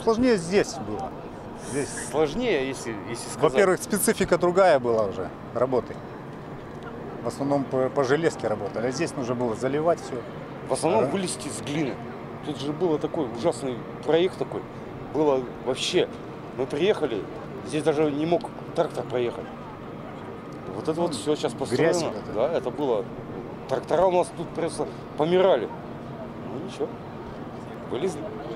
сложнее здесь было. Здесь сложнее, если сказать. Во-первых, специфика другая была уже работы. В основном по железке работали, а здесь нужно было заливать все. В основном вылезти из глины. Тут же был такой ужасный проект такой. Было вообще. Мы приехали, здесь даже не мог трактор проехать. Вот это вот все сейчас построено. Грязь, да, это было. Трактора у нас тут просто помирали. Ну ничего, вылезли.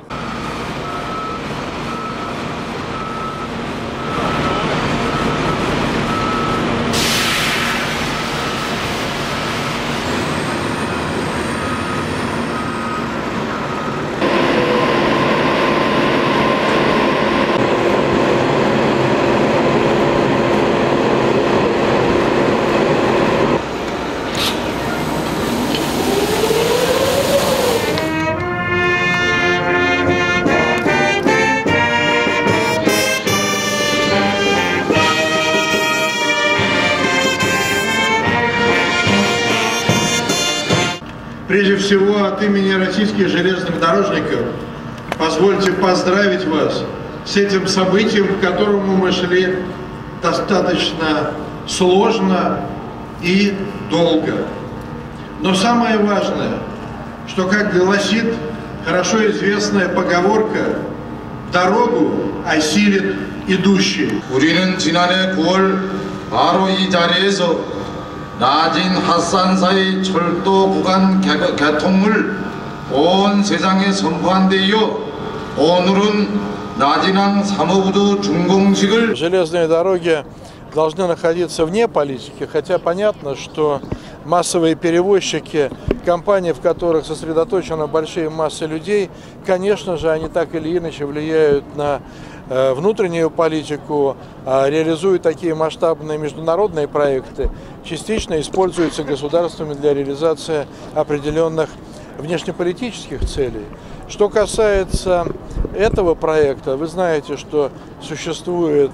Прежде всего, от имени российских железных дорожников позвольте поздравить вас с этим событием, к которому мы шли достаточно сложно и долго. Но самое важное, что, как гласит хорошо известная поговорка, дорогу осилит идущий. 우리는 지난해 9월 바로 이 자리에서 나진 핫산사의 철도 구간 개통을 온 세상에 선포한 데 이어 오늘은 나진항 3호부두 준공식을. Железные дороги должны находиться вне политики, хотя понятно, что массовые перевозчики, компании, в которых сосредоточена большие массы людей, конечно же, они так или иначе влияют на внутреннюю политику, реализуют такие масштабные международные проекты, частично используются государствами для реализации определенных внешнеполитических целей. Что касается этого проекта, вы знаете, что существуют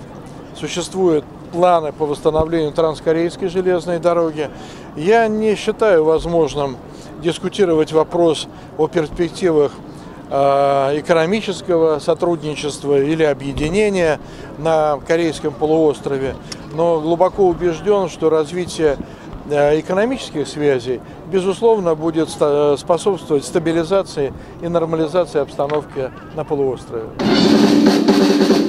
планы по восстановлению Транскорейской железной дороги. Я не считаю возможным дискутировать вопрос о перспективах экономического сотрудничества или объединения на Корейском полуострове, но глубоко убежден, что развитие экономических связей, безусловно, будет способствовать стабилизации и нормализации обстановки на полуострове.